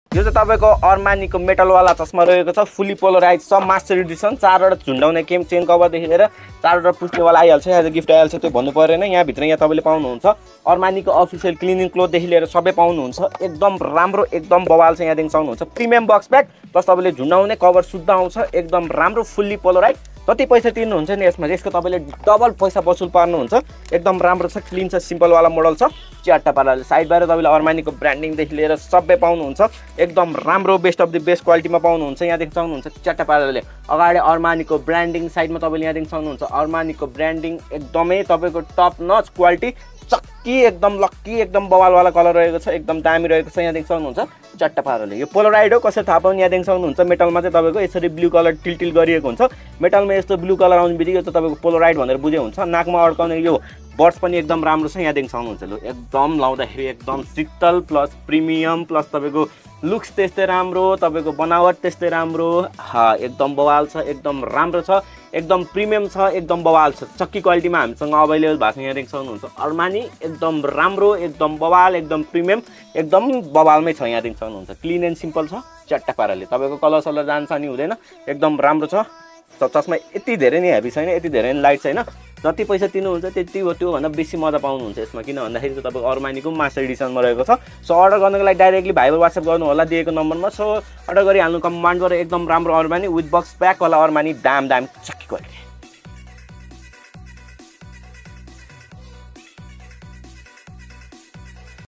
यो चाहिँ तपाईको अर्मानीको मेटल वाला चस्मा रहेको छ फुल्ली पोलराइज छ मास्टर एडिसन 4 वटा झुन्डाउने केम चेन कभर देखि लिएर 4 वटा पुस्ने वाला आइहाल्छ यहाँ गिफ्ट आइहाल्छ त्यो भन्नु पर्दैन यहाँ भित्र यहाँ तपाईले पाउनुहुन्छ अर्मानीको अफिसियल क्लिनिङ क्लोथ देखि लिएर सबै पाउनुहुन्छ एकदम राम्रो एकदम बवाल छ यहाँ देखि सक्नुहुन्छ प्रिमियम बक्स ब्याग प्लस तपाईले झुन्डाउने कभर शुद्ध आउँछ एकदम राम्रो फुल्ली पोलराइज जति पैसा तिर्नुहुन्छ नि यसमा यसको तपाईले डबल पैसा वसुल पार्नुहुन्छ एकदम राम्रो छ क्लीन छ सिम्पल वाला मोडल छ च्याट्टा पाराले साइडबाट तपाईले अर्मानीको ब्रान्डिङ देखि लिएर सबै पाउनुहुन्छ एकदम राम्रो बेस्ट अफ द बेस्ट क्वालिटीमा पाउनुहुन्छ यहाँ देखि सक्नुहुन्छ च्याट्टा पाराले अगाडि अर्मानीको ब्रान्डिङ साइडमा तपाईले यहाँ देखि सक्नुहुन्छ अर्मानीको ब्रान्डिङ एकदमै तपाईको टप नच क्वालिटी चक्की एकदम लक्की एकदम बवाल वाला कलर रहेको छ एकदम दामी रहेको छ यहाँ देखि सक्नुहुन्छ च्याट्टा पाराले यो पोलराइड हो कसरी थाहा पाउनु यहाँ देखि सक्नुहुन्छ मेटलमा चाहिँ तपाईको यसरी ब्लू कलर टिल गरिएको हुन्छ मेटलमा यस्तो ब्लू कलर आउने बित्तिकै यो तपाईको पोलराइड भनेर बुझे हुन्छ नाकमा अड्काउने यो बर्ड्स पनि एकदम राम्रो छ यहाँ देखि सक्नुहुन्छ लु एकदम लाउँदाखेरि एकदम शीतल प्लस प्रिमियम प्लस तपाईको लुक्स त्यस्तै राम्रो तपाईको बनावट त्यस्तै राम्रो एकदम बवाल छ एकदम राम्रो छ एकदम प्रिमियम छ एकदम बवाल छ चक्की क्वालिटीमा हामीसँग अवेलेबल भएको छ यहाँ देखि सक्नुहुन्छ अर्मानी एकदम राम्रो एकदम बवाल एकदम प्रिमियम एकदम बवालमै छ यहाँ देखि सक्नुहुन्छ क्लिन एन्ड सिम्पल छ च्याट्टा पाराले तपाईको कलर सलर जान्छ नि हुँदैन एकदम राम्रो छ चस्मा यति धेरै नै हेभी छैन यति धेरै नै लाइट छैन जति पैसा तिर्नुहुन्छ त्यति हो त्यो भन्दा बेसी मजा पाउनुहुन्छ यसमा किन भन्दाखेरि चाहिँ तपाईको अर्मानीको मास्टर एडिसनमा रहेको छ सो अर्डर गर्नको लागि डाइरेक्टली भाइबर वाट्सएप गर्नु होला दिएको नम्बरमा सो अर्डर गरिहाल्नु कम्बान्डबाट एकदम राम्रो अर्मानी विथ बक्स प्याक वाला अर्मानी दाम चक्की क्वालिटी